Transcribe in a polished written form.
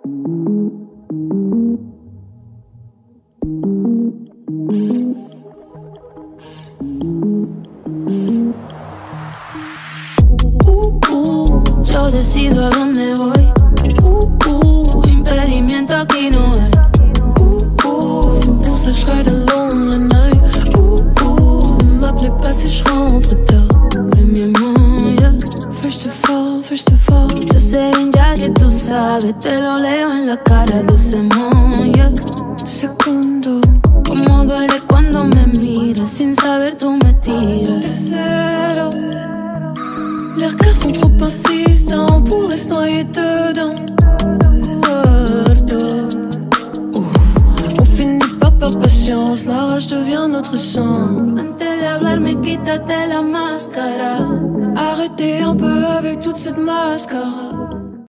Yo decido a dónde voy. Impedimento aquí no hay. C'est pour ça que je ride alone la night. Ne m'appelez pas si je rentre tard. Premièrement, yeah. First of all. Yo sé bien ya que tú sabes, te lo leo en la cara, dulcemente, yeah. Segundo. Como duele cuando me miras, sin saber tú me tiras. Tercero. Les regards sont trop insistants, on pourrait se noyer dedans. Cuarto. On finit par perdre patience, la rage devient notre sang. Antes de hablarme, quítate la máscara. Arrêtez un peu avec toute cette mascara.